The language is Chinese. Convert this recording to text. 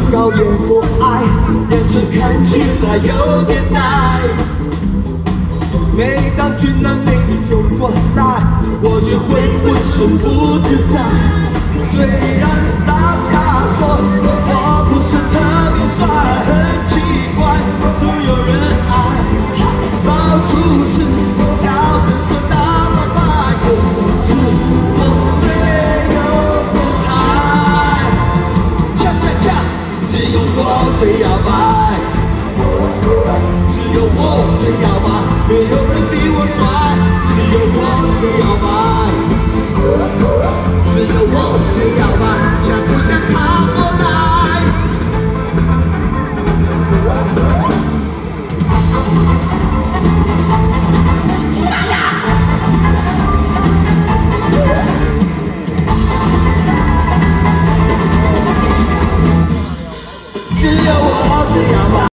高也不矮，眼神看起来有点呆。每当俊男美女走过来，我就会浑身不自在。虽然大家说我不是特别帅，很奇怪，总有人爱。到处是笑声和大白发，可是我最有风采。恰恰恰，只有我最摇摆，只有我最摇摆，没有人比我帅，只有我最摇摆，只有我最摇摆，想不想靠过来？只有我最摇摆。